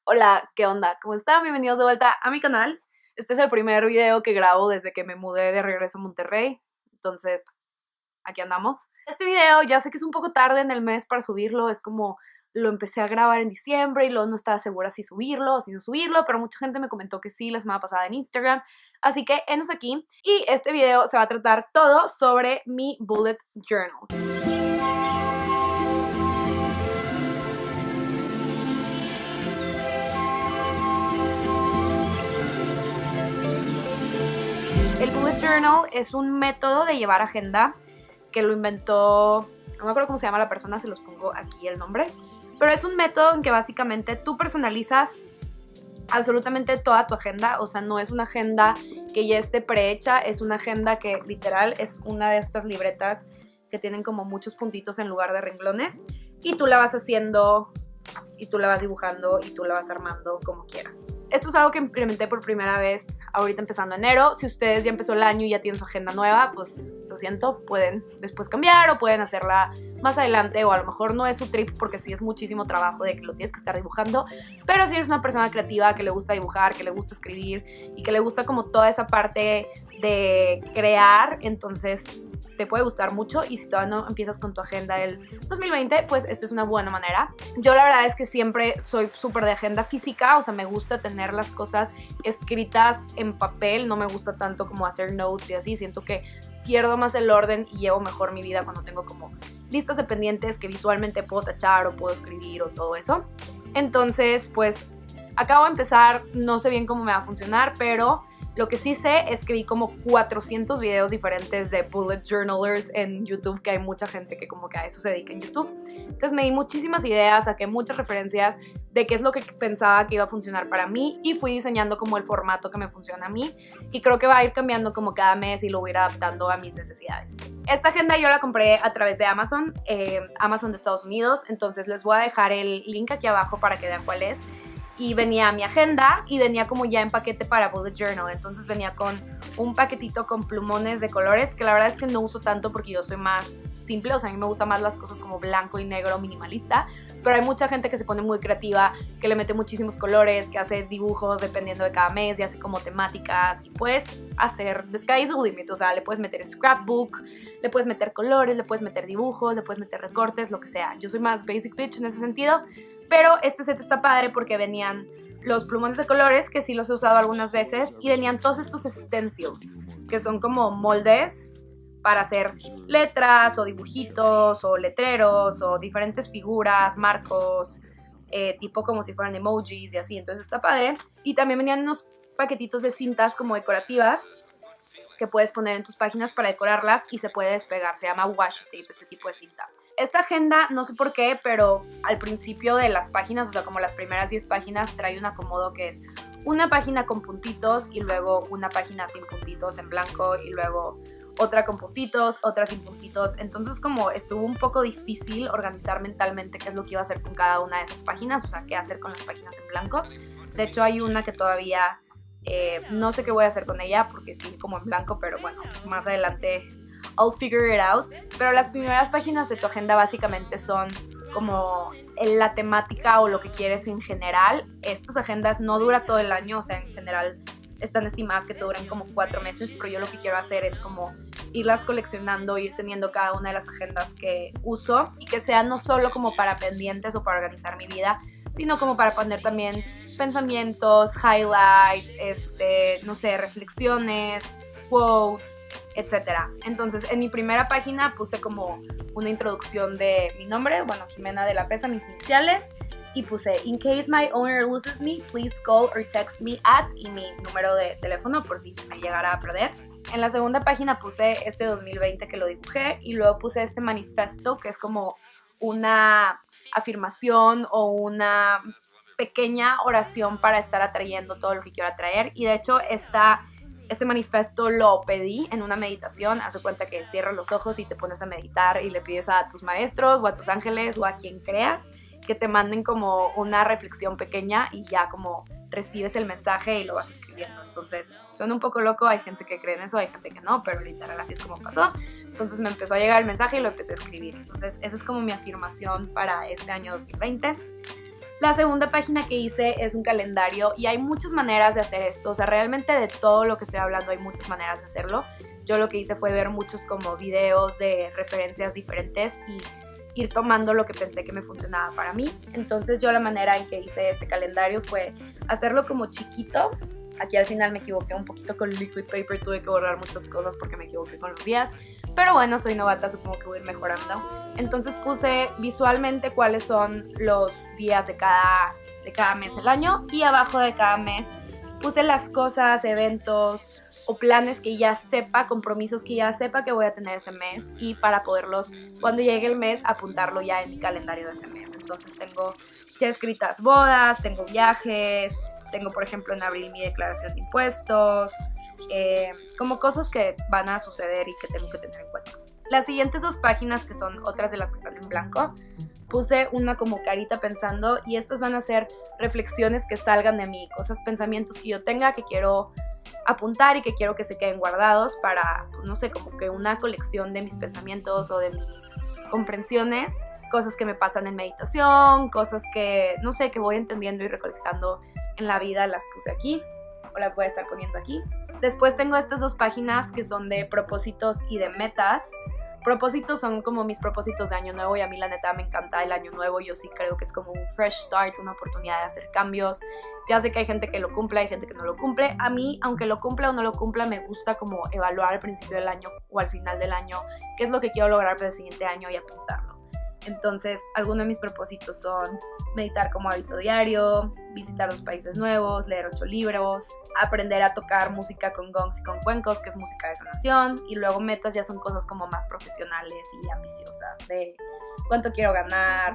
Hola, ¿qué onda? ¿Cómo están? Bienvenidos de vuelta a mi canal. Este es el primer video que grabo desde que me mudé de regreso a Monterrey. Entonces, aquí andamos. Este video ya sé que es un poco tarde en el mes para subirlo. Es como lo empecé a grabar en diciembre y luego no estaba segura si subirlo o si no subirlo, pero mucha gente me comentó que sí la semana pasada en Instagram. Así que enos aquí. Y este video se va a tratar todo sobre mi bullet journal. El bullet journal es un método de llevar agenda que lo inventó, no me acuerdo cómo se llama la persona, se los pongo aquí el nombre, pero es un método en que básicamente tú personalizas absolutamente toda tu agenda. O sea, no es una agenda que ya esté prehecha, es una agenda que literal es una de estas libretas que tienen como muchos puntitos en lugar de renglones y tú la vas haciendo y tú la vas dibujando y tú la vas armando como quieras. Esto es algo que implementé por primera vez ahorita empezando enero. Si ustedes ya empezó el año y ya tienen su agenda nueva, pues lo siento, pueden después cambiar o pueden hacerla más adelante, o a lo mejor no es su trip porque sí es muchísimo trabajo de que lo tienes que estar dibujando, pero si eres una persona creativa que le gusta dibujar, que le gusta escribir y que le gusta como toda esa parte de crear, entonces te puede gustar mucho. Y si todavía no empiezas con tu agenda del 2020, pues esta es una buena manera. Yo la verdad es que siempre soy súper de agenda física, o sea, me gusta tener las cosas escritas en papel, no me gusta tanto como hacer notes y así, siento que pierdo más el orden y llevo mejor mi vida cuando tengo como listas de pendientes que visualmente puedo tachar o puedo escribir o todo eso. Entonces, pues acabo de empezar, no sé bien cómo me va a funcionar, pero lo que sí sé es que vi como 400 videos diferentes de bullet journalers en YouTube, que hay mucha gente que como que a eso se dedica en YouTube. Entonces me di muchísimas ideas, saqué muchas referencias de qué es lo que pensaba que iba a funcionar para mí y fui diseñando como el formato que me funciona a mí, y creo que va a ir cambiando como cada mes y lo voy a ir adaptando a mis necesidades. Esta agenda yo la compré a través de Amazon, Amazon de Estados Unidos, entonces les voy a dejar el link aquí abajo para que vean cuál es. Y venía mi agenda y venía como ya en paquete para bullet journal. Entonces venía con un paquetito con plumones de colores, que la verdad es que no uso tanto porque yo soy más simple, o sea, a mí me gustan más las cosas como blanco y negro, minimalista, pero hay mucha gente que se pone muy creativa, que le mete muchísimos colores, que hace dibujos dependiendo de cada mes y hace como temáticas, y puedes hacer the sky is the limit. O sea, le puedes meter scrapbook, le puedes meter colores, le puedes meter dibujos, le puedes meter recortes, lo que sea. Yo soy más basic bitch en ese sentido. Pero este set está padre porque venían los plumones de colores, que sí los he usado algunas veces, y venían todos estos stencils, que son como moldes para hacer letras o dibujitos o letreros o diferentes figuras, marcos, tipo como si fueran emojis y así. Entonces está padre. Y también venían unos paquetitos de cintas como decorativas que puedes poner en tus páginas para decorarlas y se puede despegar. Se llama washi tape, este tipo de cinta. Esta agenda, no sé por qué, pero al principio de las páginas, o sea, como las primeras 10 páginas, trae un acomodo que es una página con puntitos y luego una página sin puntitos en blanco y luego otra con puntitos, otra sin puntitos. Entonces como estuvo un poco difícil organizar mentalmente qué es lo que iba a hacer con cada una de esas páginas, o sea, qué hacer con las páginas en blanco. De hecho hay una que todavía no sé qué voy a hacer con ella porque sí, como en blanco, pero bueno, más adelante I'll figure it out. Pero las primeras páginas de tu agenda básicamente son como la temática o lo que quieres en general. Estas agendas no duran todo el año, o sea, en general están estimadas que te duran como 4 meses, pero yo lo que quiero hacer es como irlas coleccionando, ir teniendo cada una de las agendas que uso y que sean no solo como para pendientes o para organizar mi vida, sino como para poner también pensamientos, highlights, no sé, reflexiones, quotes, etcétera. Entonces en mi primera página puse como una introducción de mi nombre, bueno, Jimena de la Pesa, mis iniciales, y puse in case my owner loses me, please call or text me at, y mi número de teléfono por si se me llegara a perder. En la segunda página puse este 2020 que lo dibujé, y luego puse este manifiesto que es como una afirmación o una pequeña oración para estar atrayendo todo lo que quiero atraer. Y de hecho este manifiesto lo pedí en una meditación. Haz de cuenta que cierras los ojos y te pones a meditar y le pides a tus maestros o a tus ángeles o a quien creas que te manden como una reflexión pequeña y ya como recibes el mensaje y lo vas escribiendo. Entonces suena un poco loco, hay gente que cree en eso, hay gente que no, pero literal así es como pasó. Entonces me empezó a llegar el mensaje y lo empecé a escribir. Entonces esa es como mi afirmación para este año 2020. La segunda página que hice es un calendario y hay muchas maneras de hacer esto, o sea, realmente de todo lo que estoy hablando hay muchas maneras de hacerlo. Yo lo que hice fue ver muchos como videos de referencias diferentes y ir tomando lo que pensé que me funcionaba para mí. Entonces yo la manera en que hice este calendario fue hacerlo como chiquito. Aquí al final me equivoqué un poquito con liquid paper, tuve que borrar muchas cosas porque me equivoqué con los días, pero bueno, soy novata, supongo que voy a ir mejorando. Entonces puse visualmente cuáles son los días de cada mes del año y abajo de cada mes puse las cosas, eventos o planes que ya sepa, compromisos que ya sepa que voy a tener ese mes y para poderlos, cuando llegue el mes, apuntarlo ya en mi calendario de ese mes. Entonces tengo ya escritas bodas, tengo viajes, tengo por ejemplo en abril mi declaración de impuestos, como cosas que van a suceder y que tengo que tener en cuenta. Las siguientes 2 páginas, que son otras de las que están en blanco, puse una como carita pensando y estas van a ser reflexiones que salgan de mí, cosas, pensamientos que yo tenga que quiero apuntar y que quiero que se queden guardados para, pues no sé, como que una colección de mis pensamientos o de mis comprensiones, cosas que me pasan en meditación, cosas que, no sé, que voy entendiendo y recolectando en la vida, las puse aquí o las voy a estar poniendo aquí. Después tengo estas 2 páginas que son de propósitos y de metas. Propósitos son como mis propósitos de año nuevo y a mí la neta me encanta el año nuevo. Yo sí creo que es como un fresh start, una oportunidad de hacer cambios. Ya sé que hay gente que lo cumple, hay gente que no lo cumple. A mí, aunque lo cumpla o no lo cumpla, me gusta como evaluar al principio del año o al final del año qué es lo que quiero lograr para el siguiente año y apuntarlo. Entonces, algunos de mis propósitos son meditar como hábito diario, visitar los países nuevos, leer 8 libros, aprender a tocar música con gongs y con cuencos, que es música de sanación, y luego metas ya son cosas como más profesionales y ambiciosas, de cuánto quiero ganar,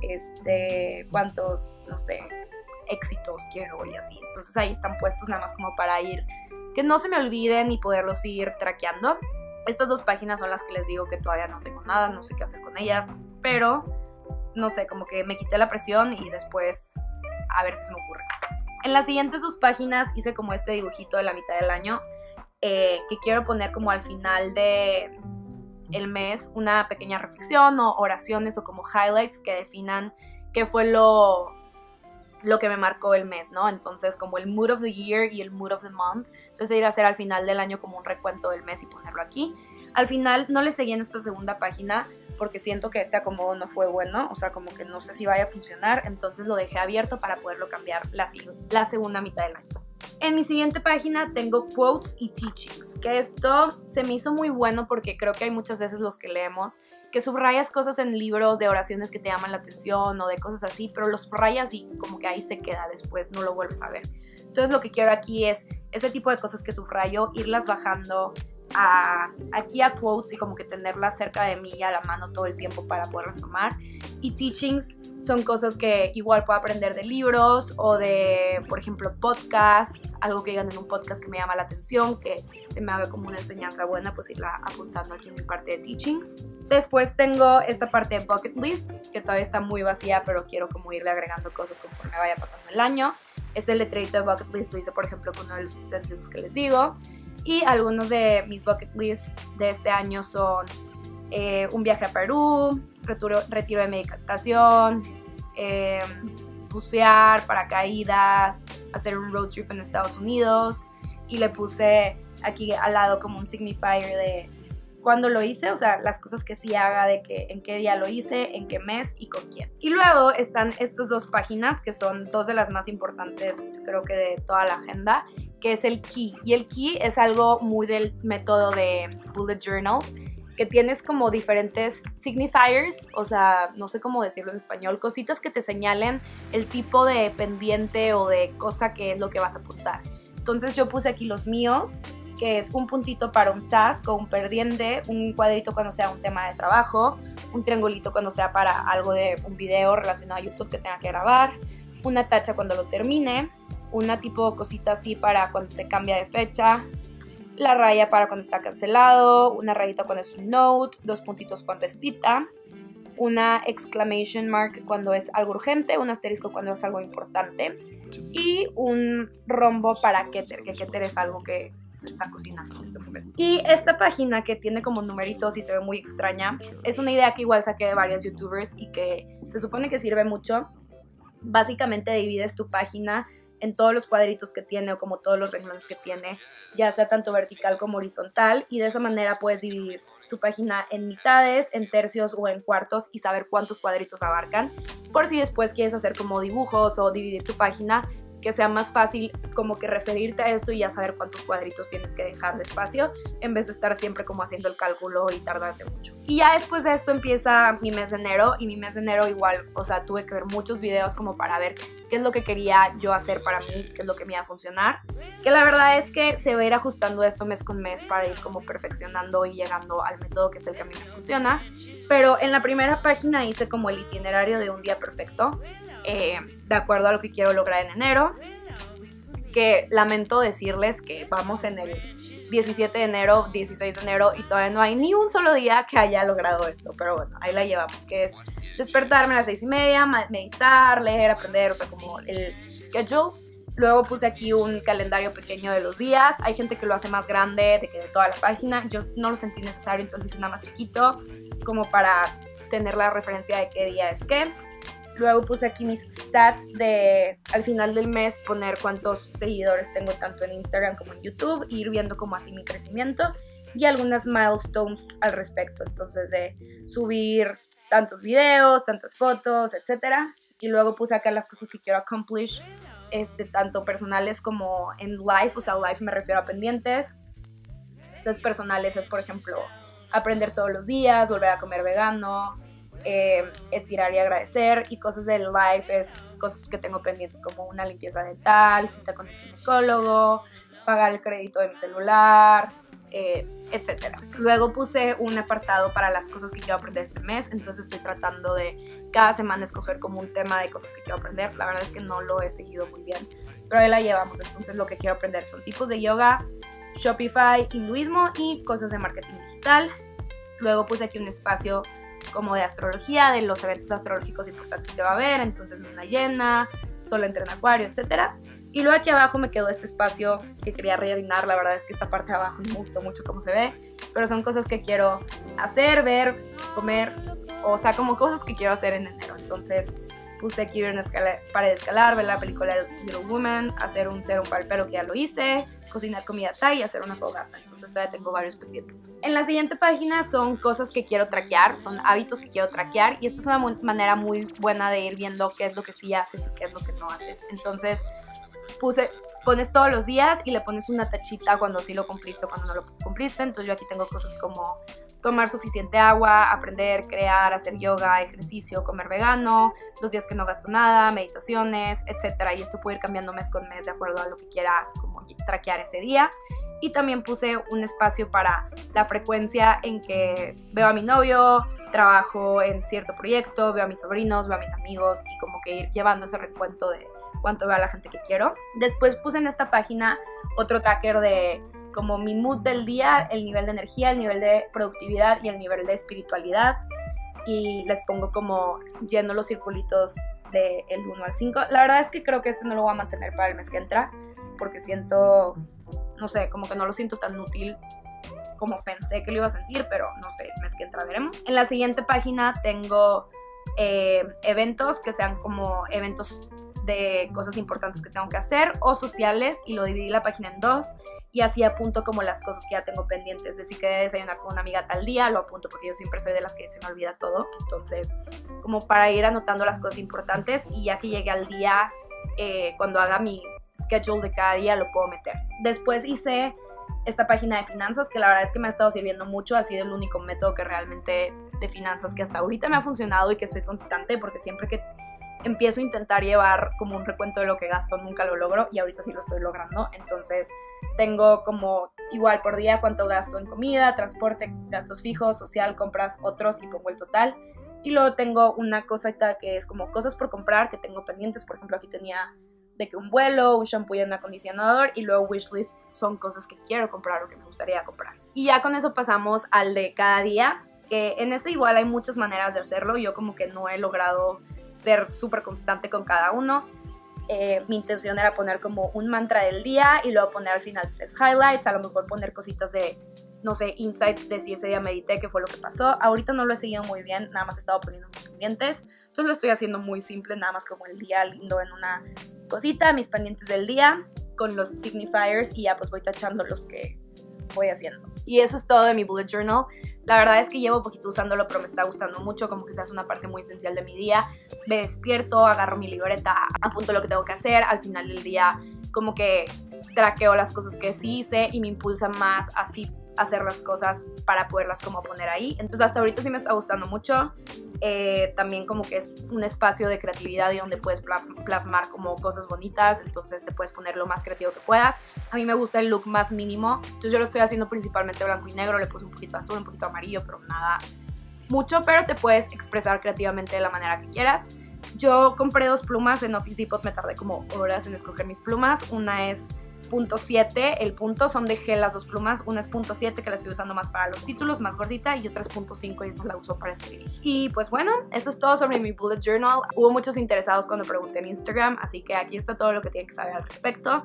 cuántos, no sé, éxitos quiero y así. Entonces ahí están puestos nada más como para ir, que no se me olviden y poderlos ir traqueando. Estas 2 páginas son las que les digo que todavía no tengo nada, no sé qué hacer con ellas, pero no sé, como que me quité la presión y después a ver qué se me ocurre. En las siguientes 2 páginas hice como este dibujito de la mitad del año que quiero poner como al final de el mes una pequeña reflexión o oraciones o como highlights que definan qué fue lo que me marcó el mes, ¿no? Entonces como el mood of the year y el mood of the month. Entonces ir a hacer al final del año como un recuento del mes y ponerlo aquí. Al final no le seguí en esta segunda página porque siento que este acomodo no fue bueno, o sea, como que no sé si vaya a funcionar, entonces lo dejé abierto para poderlo cambiar la segunda mitad del año. En mi siguiente página tengo quotes y teachings, que esto se me hizo muy bueno porque creo que hay muchas veces los que leemos que subrayas cosas en libros de oraciones que te llaman la atención o de cosas así, pero los subrayas y como que ahí se queda después, no lo vuelves a ver. Entonces lo que quiero aquí es ese tipo de cosas que subrayo, irlas bajando aquí a quotes y como que tenerlas cerca de mí y a la mano todo el tiempo para poderlas tomar. Y teachings son cosas que igual puedo aprender de libros o de, por ejemplo, podcasts, algo que digan en un podcast que me llama la atención, que se me haga como una enseñanza buena, pues irla apuntando aquí en mi parte de teachings. Después tengo esta parte de bucket list, que todavía está muy vacía, pero quiero como irle agregando cosas conforme vaya pasando el año. Este letrerito de bucket list lo hice, por ejemplo, con uno de los utensilios que les digo. Y algunos de mis bucket lists de este año son un viaje a Perú, retiro de meditación, bucear, paracaídas, hacer un road trip en Estados Unidos. Y le puse aquí al lado como un signifier de cuándo lo hice, o sea, las cosas que sí haga, de que en qué día lo hice, en qué mes y con quién. Y luego están estas 2 páginas que son 2 de las más importantes, creo que de toda la agenda, que es el key. Y el key es algo muy del método de bullet journal, que tienes como diferentes signifiers, o sea, no sé cómo decirlo en español, cositas que te señalen el tipo de pendiente o de cosa que es lo que vas a apuntar. Entonces yo puse aquí los míos, que es un puntito para un task o un pendiente, un cuadrito cuando sea un tema de trabajo, un triangulito cuando sea para algo de un video relacionado a YouTube que tenga que grabar, una tacha cuando lo termine, una tipo cosita así para cuando se cambia de fecha, la raya para cuando está cancelado, una rayita cuando es un note, 2 puntitos cuando es cita, una exclamation mark cuando es algo urgente, un asterisco cuando es algo importante y un rombo para Keter, que Keter es algo que se está cocinando en este momento. Y esta página que tiene como numeritos y se ve muy extraña, es una idea que igual saqué de varios youtubers y que se supone que sirve mucho, básicamente divides tu página en todos los cuadritos que tiene o como todos los renglones que tiene, ya sea tanto vertical como horizontal, y de esa manera puedes dividir tu página en mitades, en tercios o en cuartos y saber cuántos cuadritos abarcan, por si después quieres hacer como dibujos o dividir tu página, que sea más fácil como que referirte a esto y ya saber cuántos cuadritos tienes que dejar de espacio, en vez de estar siempre como haciendo el cálculo y tardarte mucho. Y ya después de esto empieza mi mes de enero, y mi mes de enero igual, o sea, tuve que ver muchos videos como para ver qué es lo que quería yo hacer para mí, qué es lo que me iba a funcionar, que la verdad es que se va a ir ajustando esto mes con mes para ir como perfeccionando y llegando al método que es el que a mí me funciona. Pero en la primera página hice como el itinerario de un día perfecto, de acuerdo a lo que quiero lograr en enero, que lamento decirles que vamos en el 17 de enero, 16 de enero y todavía no hay ni un solo día que haya logrado esto, pero bueno, ahí la llevamos, que es despertarme a las 6:30, meditar, leer, aprender, o sea, como el schedule. Luego puse aquí un calendario pequeño de los días. Hay gente que lo hace más grande, de que de toda la página. Yo no lo sentí necesario, entonces hice nada más chiquito, como para tener la referencia de qué día es qué. Luego puse aquí mis stats de al final del mes, poner cuántos seguidores tengo tanto en Instagram como en YouTube, e ir viendo como así mi crecimiento y algunas milestones al respecto. Entonces de subir tantos videos, tantas fotos, etcétera. Y luego puse acá las cosas que quiero accomplish, tanto personales como en life, o sea, life me refiero a pendientes. Entonces personales es, por ejemplo, aprender todos los días, volver a comer vegano, estirar y agradecer, y cosas del life es cosas que tengo pendientes como una limpieza dental, cita con el ginecólogo, pagar el crédito de mi celular, etcétera. Luego puse un apartado para las cosas que quiero aprender este mes, entonces estoy tratando de cada semana escoger como un tema de cosas que quiero aprender. La verdad es que no lo he seguido muy bien, pero ahí la llevamos. Entonces lo que quiero aprender son tipos de yoga, Shopify, hinduismo y cosas de marketing digital. Luego puse aquí un espacio como de astrología, de los eventos astrológicos importantes que va a haber, entonces luna llena, sol entra en acuario, etcétera. Y luego aquí abajo me quedó este espacio que quería rellenar. La verdad es que esta parte de abajo no me gustó mucho cómo se ve, pero son cosas que quiero hacer, ver, comer, o sea, como cosas que quiero hacer en enero. Entonces puse aquí una pared de escalar, ver la película Little Woman, hacer un serum para el pelo que ya lo hice, cocinar comida thai y hacer una fogata. Entonces todavía tengo varios pendientes. En la siguiente página son cosas que quiero traquear, son hábitos que quiero traquear, y esta es una manera muy buena de ir viendo qué es lo que sí haces y qué es lo que no haces. Entonces pones todos los días y le pones una tachita cuando sí lo cumpliste o cuando no lo cumpliste. Entonces yo aquí tengo cosas como tomar suficiente agua, aprender, crear, hacer yoga, ejercicio, comer vegano, los días que no gasto nada, meditaciones, etcétera. Y esto puede ir cambiando mes con mes de acuerdo a lo que quiera como traquear ese día. Y también puse un espacio para la frecuencia en que veo a mi novio, trabajo en cierto proyecto, veo a mis sobrinos, veo a mis amigos, y como que ir llevando ese recuento de cuánto veo a la gente que quiero. Después puse en esta página otro tracker de como mi mood del día, el nivel de energía, el nivel de productividad y el nivel de espiritualidad, y les pongo como lleno los circulitos del 1 al 5. La verdad es que creo que no lo voy a mantener para el mes que entra, porque siento, no sé, como que no lo siento tan útil como pensé que lo iba a sentir, pero no sé, el mes que entra veremos. En la siguiente página tengo eventos que sean como eventos de cosas importantes que tengo que hacer o sociales, y lo dividí la página en dos, y así apunto como las cosas que ya tengo pendientes. De si quedé desayunar con una amiga tal día, lo apunto porque yo siempre soy de las que se me olvida todo. Entonces, como para ir anotando las cosas importantes, y ya que llegue al día, cuando haga mi schedule de cada día, lo puedo meter. Después hice esta página de finanzas, que la verdad es que me ha estado sirviendo mucho. Ha sido el único método que realmente de finanzas que hasta ahorita me ha funcionado y que soy constante, porque siempre que empiezo a intentar llevar como un recuento de lo que gasto, nunca lo logro, y ahorita sí lo estoy logrando. Entonces tengo como igual por día cuánto gasto en comida, transporte, gastos fijos, social, compras, otros, y pongo el total. Y luego tengo una cosita que es como cosas por comprar que tengo pendientes. Por ejemplo, aquí tenía de que un vuelo, un shampoo y un acondicionador, y luego wishlist son cosas que quiero comprar o que me gustaría comprar. Y ya con eso pasamos al de cada día, que en este igual hay muchas maneras de hacerlo. Yo como que no he logrado ser súper constante con cada uno. Mi intención era poner como un mantra del día y luego poner al final 3 highlights, a lo mejor poner cositas de, no sé, insights de si ese día medité, qué fue lo que pasó. Ahorita no lo he seguido muy bien, nada más he estado poniendo mis pendientes. Entonces Entonces lo estoy haciendo muy simple, nada más como el día lindo en una cosita, mis pendientes del día con los signifiers y ya pues voy tachando los que voy haciendo. Y eso es todo de mi bullet journal. La verdad es que llevo poquito usándolo, pero me está gustando mucho, como que se hace una parte muy esencial de mi día. Me despierto, agarro mi libreta, apunto lo que tengo que hacer, al final del día como que traqueo las cosas que sí hice y me impulsa más así hacer las cosas para poderlas como poner ahí. Entonces hasta ahorita sí me está gustando mucho. También como que es un espacio de creatividad y donde puedes plasmar como cosas bonitas, entonces te puedes poner lo más creativo que puedas. A mí me gusta el look más mínimo, entonces yo lo estoy haciendo principalmente blanco y negro, le puse un poquito azul, un poquito amarillo, pero nada mucho, pero te puedes expresar creativamente de la manera que quieras. Yo compré 2 plumas en Office Depot, me tardé como horas en escoger mis plumas. Una es .7, el punto, son de gel las 2 plumas. Una es .7 que la estoy usando más para los títulos, más gordita, y otra es .5 y esa la uso para escribir. Y pues bueno, eso es todo sobre mi bullet journal. Hubo muchos interesados cuando pregunté en Instagram, así que aquí está todo lo que tienen que saber al respecto.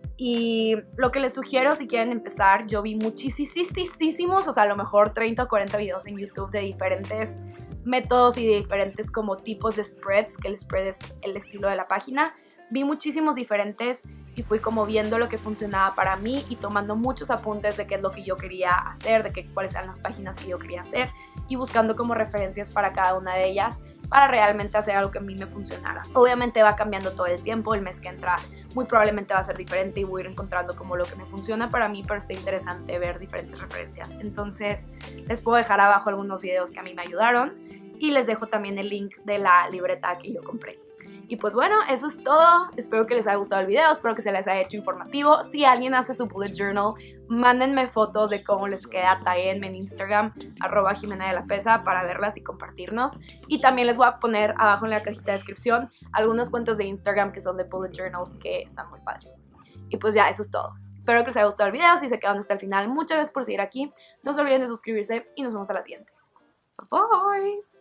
Y lo que les sugiero si quieren empezar, yo vi muchísimos, o sea, a lo mejor 30 o 40 videos en YouTube de diferentes métodos y de diferentes como tipos de spreads, que el spread es el estilo de la página. Vi muchísimos diferentes y fui como viendo lo que funcionaba para mí y tomando muchos apuntes de qué es lo que yo quería hacer, de cuáles eran las páginas que yo quería hacer y buscando como referencias para cada una de ellas para realmente hacer algo que a mí me funcionara. Obviamente va cambiando todo el tiempo, el mes que entra muy probablemente va a ser diferente y voy a ir encontrando como lo que me funciona para mí, pero está interesante ver diferentes referencias. Entonces les puedo dejar abajo algunos videos que a mí me ayudaron y les dejo también el link de la libreta que yo compré. Y pues bueno, eso es todo. Espero que les haya gustado el video, espero que se les haya hecho informativo. Si alguien hace su bullet journal, mándenme fotos de cómo les queda, taguenme en Instagram, @JimenaDeLaPesa, para verlas y compartirnos. Y también les voy a poner abajo en la cajita de descripción algunas cuentas de Instagram que son de bullet journals que están muy padres. Y pues ya, eso es todo. Espero que les haya gustado el video, si se quedan hasta el final, muchas gracias por seguir aquí. No se olviden de suscribirse y nos vemos a la siguiente. Bye.